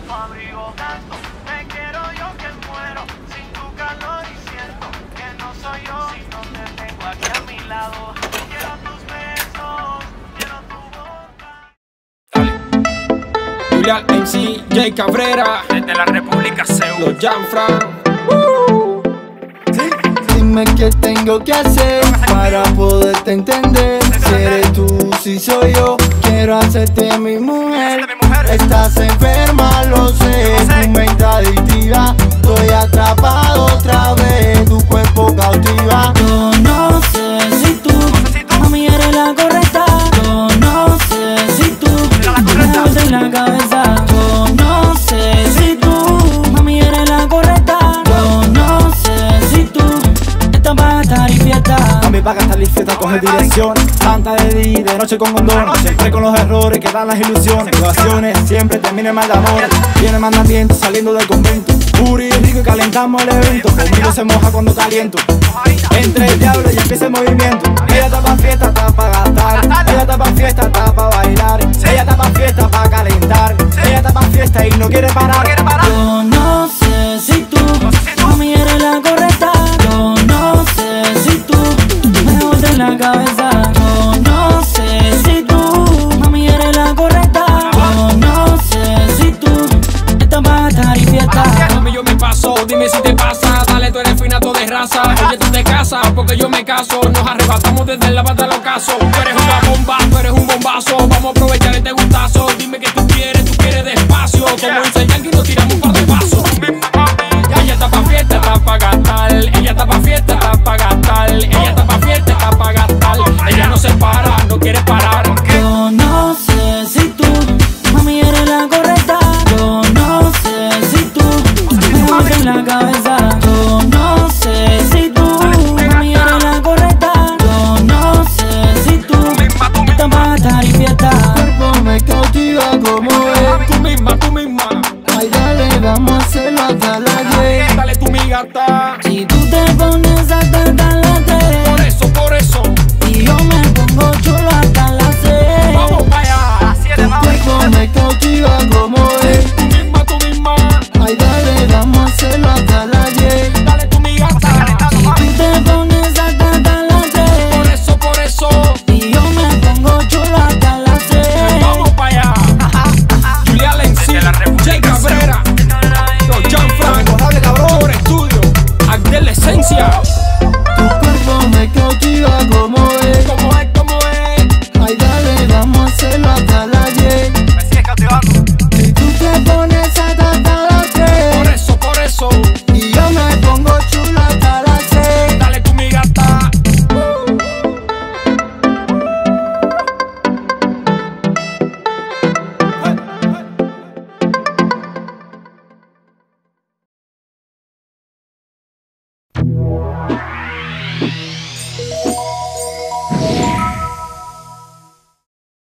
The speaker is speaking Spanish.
tu abrigo tanto. Me quiero yo que muero sin tu calor y siento que no soy yo si no te tengo aquí a mi lado. Quiero tus besos, quiero tu boca. Julián MC, Jay Cabrera, desde la República Seúl. los Janfran. Dime qué tengo que hacer para poderte entender. Si eres tú, si soy yo, quiero hacerte mi mujer. Estás enferma, lo sé, tu mente adictiva. Estoy atrapado otra vez, tu cuerpo cautiva. Yo no sé si tú, mami, eres la correcta. Yo no sé si tú, me das en la cabeza. Yo no sé si tú, mami, eres la correcta. Yo no sé si tú, esta va a estar y fiesta. Mami, pa' gastar y fiesta, coge dirección. Tanta de día y de noche con condón. Siempre con los errores que dan las ilusiones. Relaciones siempre terminan mal de amor. Viene el mandamiento saliendo del convento. Puri, rico y calentamos el evento. Conmigo se moja cuando caliento. Entre el diablo y empieza el movimiento. Ella está pa' fiesta, está pa' gastar. Ella está pa' fiesta, está pa' bailar. Ella está pa' fiesta, pa' calentar. Ella está pa' fiesta y no quiere parar. Yo no sé si tú, mami, eres la correcta. Yo no sé si tú, me das en la cabeza. Yo no sé si tú, mami, eres la correcta. Yo no sé si tú, esta va a estar y fiesta. Mami, yo me paso, dime si te pasa. Dale, tú eres fina, tú de raza. Oye, tú te casas, porque yo me caso. Nos arrebatamos desde el lavado al ocaso. Tú eres una bomba, tú eres un bombazo. Vamos a aprovechar este gustazo. Dime que tú quieres despacio. Como dice Yankee, nos tiramos un par de pasos. Ella está pa' fiesta, está pa' gastar. Ella está pa' fiesta, está pa' gastar. Ella está pa' fiesta, está pa' gastar. Ella no se para, no quiere parar. Yo no sé si tú, mami, eres la correcta. Yo no sé si tú, me das en la cabeza. Yo no sé si tú, mami, eres la correcta. Yo no sé si tú, esta va a estar y fiesta. Tu cuerpo me cautiva como es. Tú misma, tú misma. Ay, dale, vamos a hacerlo hasta la 10. Dale tú mi gata. Si tú te pones